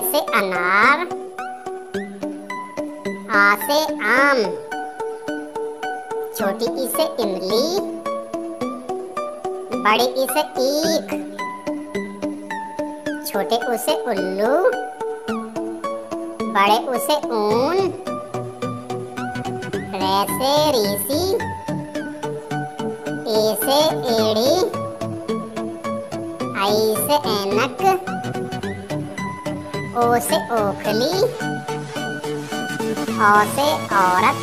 से अनार, आ से आम, छोटी ई से इमली, बड़ी ई से ईख, छोटे ऊ से उल्लू, बड़े ऊ से ऊन, रे से रीसी, ए से एड़ी, आई से ऐनक, ओ से ओखली, औ से औरत,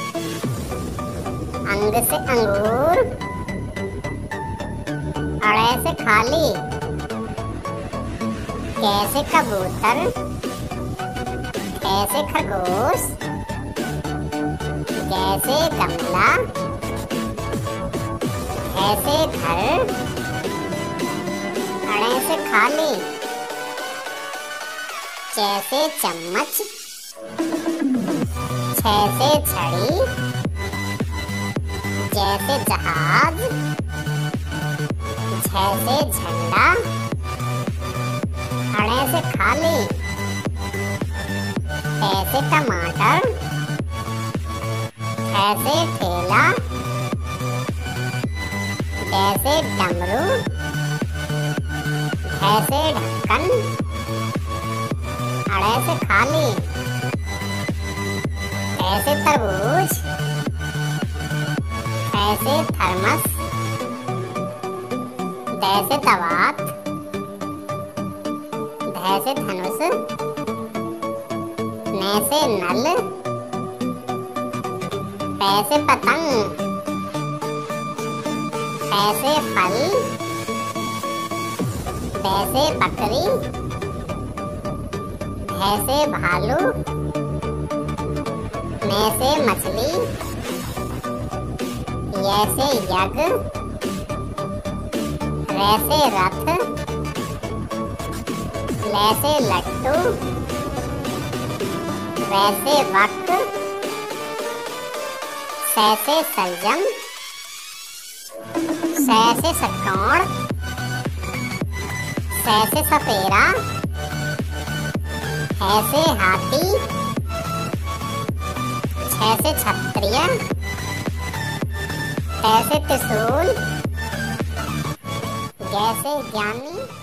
अंग से अंगूर, अड़े से खाली, कैसे कबूतर, कैसे खरगोश, कैसे गमला, ऐसे घर, अड़े से खाली, जैसे चम्मच, छे से छड़ी, जैसे जहाज, झे से झंडा, अड़े से खाली, ऐसे टमाटर, ऐसे ठेला, जैसे डमरू, ऐसे ढक्कन, अड़े से खाली, ऐसे तरबूज, ऐसे थर्मस, जैसे दवात, धैसे धनुष, नैसे नल, पैसे पतंग, ऐसे फल, वैसे बकरी, भैसे भालू, मैसे मछली, यैसे यज्ञ, रैसे रथ, लैसे लट्टू, वैसे वक्त, सैसे सलजम, सैसे षटकोण, सैसे सपेरा, ऐसे हाथी, छैसे क्षत्रिय, ऐसे त्रिशूल, जैसे ज्ञानी।